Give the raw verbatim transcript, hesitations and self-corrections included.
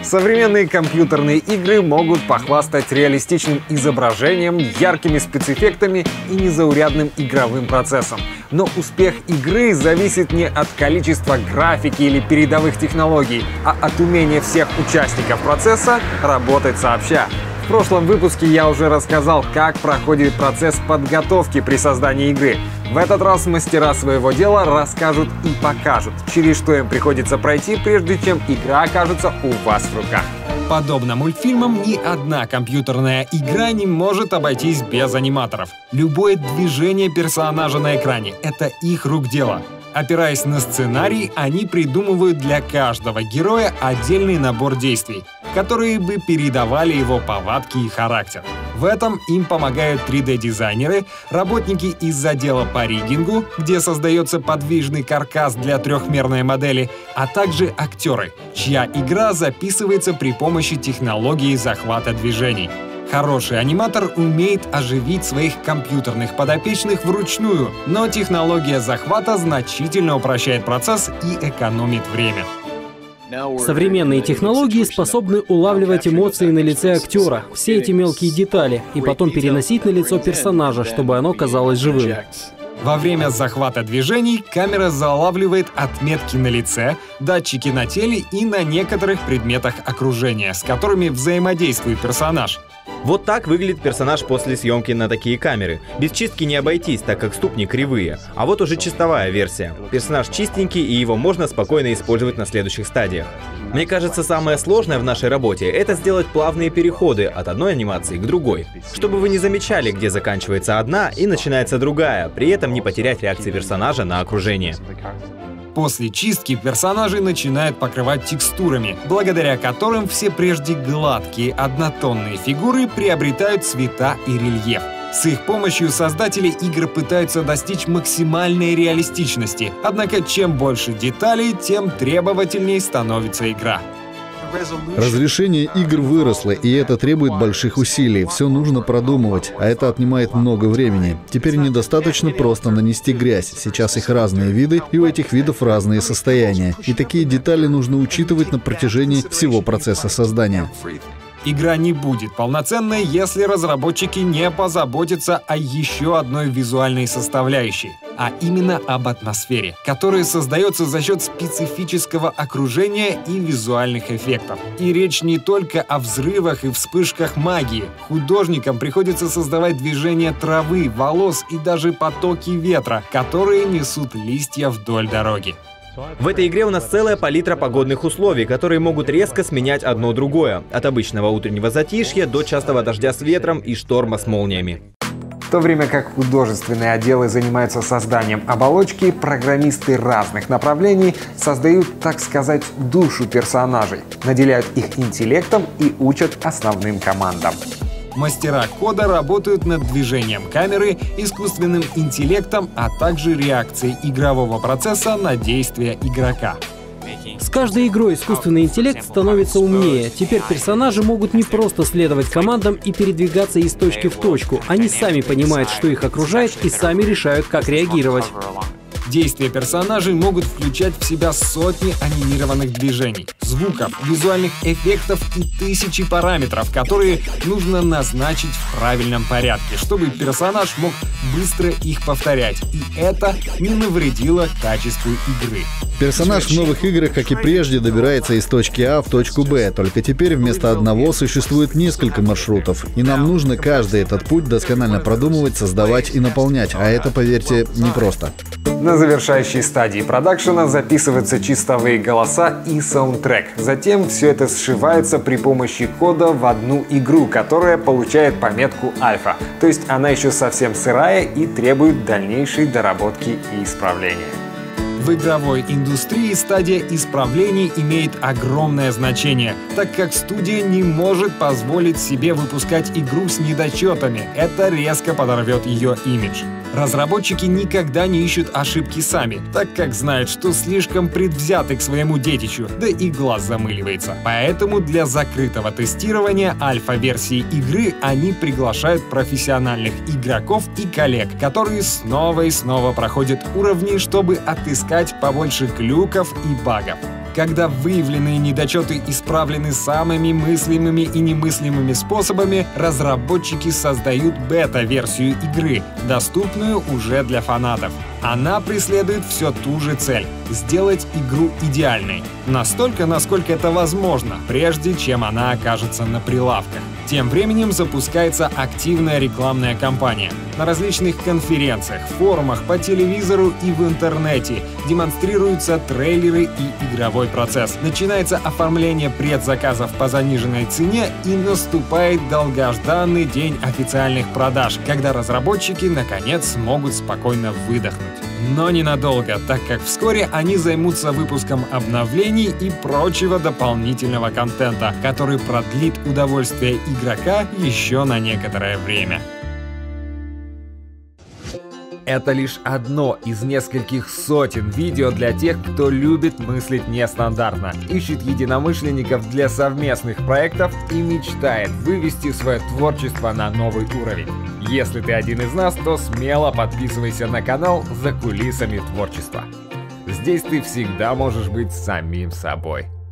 Современные компьютерные игры могут похвастать реалистичным изображением, яркими спецэффектами и незаурядным игровым процессом. Но успех игры зависит не от количества графики или передовых технологий, а от умения всех участников процесса работать сообща. В прошлом выпуске я уже рассказал, как проходит процесс подготовки при создании игры. В этот раз мастера своего дела расскажут и покажут, через что им приходится пройти, прежде чем игра окажется у вас в руках. Подобно мультфильмам, ни одна компьютерная игра не может обойтись без аниматоров. Любое движение персонажа на экране — это их рук дело. Опираясь на сценарий, они придумывают для каждого героя отдельный набор действий, которые бы передавали его повадки и характер. В этом им помогают три дэ-дизайнеры, работники из отдела по риггингу, где создается подвижный каркас для трехмерной модели, а также актеры, чья игра записывается при помощи технологии захвата движений. Хороший аниматор умеет оживить своих компьютерных подопечных вручную, но технология захвата значительно упрощает процесс и экономит время. Современные технологии способны улавливать эмоции на лице актера, все эти мелкие детали, и потом переносить на лицо персонажа, чтобы оно казалось живым. Во время захвата движений камера залавливает отметки на лице, датчики на теле и на некоторых предметах окружения, с которыми взаимодействует персонаж. Вот так выглядит персонаж после съемки на такие камеры. Без чистки не обойтись, так как ступни кривые. А вот уже чистовая версия. Персонаж чистенький, и его можно спокойно использовать на следующих стадиях. Мне кажется, самое сложное в нашей работе — это сделать плавные переходы от одной анимации к другой, чтобы вы не замечали, где заканчивается одна и начинается другая, при этом не потерять реакции персонажа на окружение. После чистки персонажей начинают покрывать текстурами, благодаря которым все прежде гладкие однотонные фигуры приобретают цвета и рельеф. С их помощью создатели игр пытаются достичь максимальной реалистичности, однако чем больше деталей, тем требовательнее становится игра. Разрешение игр выросло, и это требует больших усилий. Все нужно продумывать, а это отнимает много времени. Теперь недостаточно просто нанести грязь. Сейчас их разные виды, и у этих видов разные состояния. И такие детали нужно учитывать на протяжении всего процесса создания. Игра не будет полноценной, если разработчики не позаботятся о еще одной визуальной составляющей, а именно об атмосфере, которая создается за счет специфического окружения и визуальных эффектов. И речь не только о взрывах и вспышках магии. Художникам приходится создавать движения травы, волос и даже потоки ветра, которые несут листья вдоль дороги. В этой игре у нас целая палитра погодных условий, которые могут резко сменять одно другое. От обычного утреннего затишья до частого дождя с ветром и шторма с молниями. В то время как художественные отделы занимаются созданием оболочки, программисты разных направлений создают, так сказать, душу персонажей, наделяют их интеллектом и учат основным командам. Мастера кода работают над движением камеры, искусственным интеллектом, а также реакцией игрового процесса на действия игрока. С каждой игрой искусственный интеллект становится умнее. Теперь персонажи могут не просто следовать командам и передвигаться из точки в точку. Они сами понимают, что их окружает, и сами решают, как реагировать. Действия персонажей могут включать в себя сотни анимированных движений, звуков, визуальных эффектов и тысячи параметров, которые нужно назначить в правильном порядке, чтобы персонаж мог быстро их повторять, и это не навредило качеству игры. Персонаж в новых играх, как и прежде, добирается из точки А в точку Б, только теперь вместо одного существует несколько маршрутов, и нам нужно каждый этот путь досконально продумывать, создавать и наполнять, а это, поверьте, непросто. На завершающей стадии продакшена записываются чистовые голоса и саундтрек. Затем все это сшивается при помощи кода в одну игру, которая получает пометку альфа. То есть она еще совсем сырая и требует дальнейшей доработки и исправления. В игровой индустрии стадия исправлений имеет огромное значение, так как студия не может позволить себе выпускать игру с недочетами. Это резко подорвет ее имидж. Разработчики никогда не ищут ошибки сами, так как знают, что слишком предвзяты к своему детищу, да и глаз замыливается. Поэтому для закрытого тестирования альфа-версии игры они приглашают профессиональных игроков и коллег, которые снова и снова проходят уровни, чтобы отыскать побольше глюков и багов. Когда выявленные недочеты исправлены самыми мыслимыми и немыслимыми способами, разработчики создают бета-версию игры, доступную уже для фанатов. Она преследует все ту же цель — сделать игру идеальной. Настолько, насколько это возможно, прежде чем она окажется на прилавках. Тем временем запускается активная рекламная кампания. На различных конференциях, форумах, по телевизору и в интернете демонстрируются трейлеры и игровой процесс. Начинается оформление предзаказов по заниженной цене и наступает долгожданный день официальных продаж, когда разработчики наконец смогут спокойно выдохнуть. Но ненадолго, так как вскоре они займутся выпуском обновлений и прочего дополнительного контента, который продлит удовольствие игрока еще на некоторое время. Это лишь одно из нескольких сотен видео для тех, кто любит мыслить нестандартно, ищет единомышленников для совместных проектов и мечтает вывести свое творчество на новый уровень. Если ты один из нас, то смело подписывайся на канал «За кулисами творчества». Здесь ты всегда можешь быть самим собой.